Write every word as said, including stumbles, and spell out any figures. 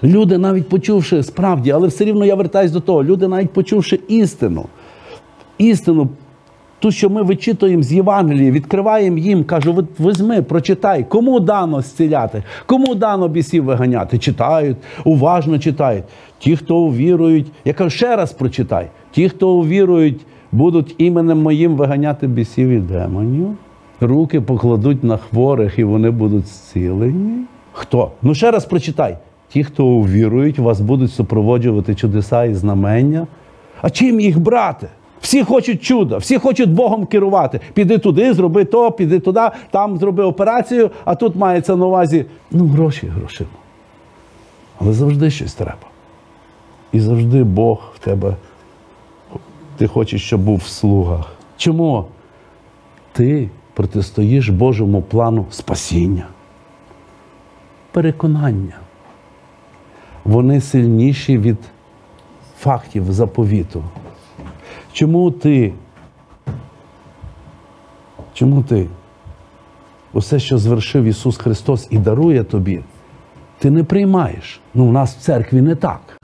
Люди, навіть почувши, справді, але все рівно я вертаюсь до того, люди, навіть почувши істину, істину, ту, що ми вичитуємо з Євангелії, відкриваємо їм, кажу, візьми, прочитай, кому дано зціляти, кому дано бісів виганяти. Читають, уважно читають. Ті, хто увірують, я кажу, ще раз прочитай, ті, хто увірують, будуть іменем моїм виганяти бісів і демонів, руки покладуть на хворих і вони будуть зцілені. Хто? Ну ще раз прочитай. Ті, хто увірують, вас будуть супроводжувати чудеса і знамення. А чим їх брати? Всі хочуть чуда, всі хочуть Богом керувати. Піди туди, зроби то, піди туди, там зроби операцію, а тут мається на увазі, ну, гроші грошима. Але завжди щось треба. І завжди Бог в тебе, ти хочеш, щоб був в слугах. Чому? Ти протистоїш Божому плану спасіння. Переконання. Вони сильніші від фактів заповіту. Чому ти, чому ти усе, що звершив Ісус Христос і дарує тобі, ти не приймаєш? Ну, у нас в церкві не так.